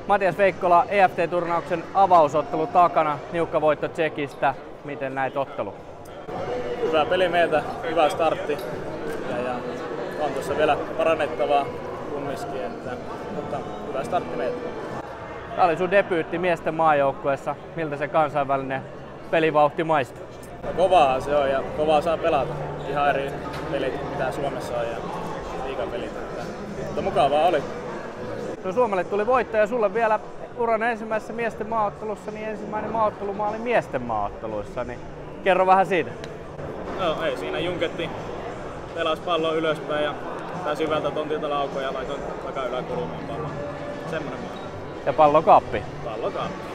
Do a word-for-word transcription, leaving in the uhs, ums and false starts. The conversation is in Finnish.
Matias Veikkola, E F T-turnauksen avausottelu takana, niukka voitto Tsekistä. Miten näit ottelu? Hyvä peli meiltä, hyvä startti ja, ja on tuossa vielä parannettavaa kumminkin, että, mutta hyvä startti meiltä. Tämä oli sun debyytti miesten maajoukkueessa. Miltä se kansainvälinen pelivauhti maistuu? No, kovaa se on ja kovaa saa pelata. Ihan eri pelit mitä Suomessa on ja liigapelit. Mutta mukavaa oli. No, Suomelle tuli voitto ja sulle vielä uran ensimmäisessä miesten maaottelussa, niin ensimmäinen maaottelumaali miesten maaotteluissa. Niin kerro vähän siitä. No ei siinä junketti. Pelasi pallon ylöspäin ja pääsi hyvältä tontilta laukoon ja laitoin takaa yläkulmaan pallon. Semmonen maali. Ja pallo kaappi. Pallo kaappi.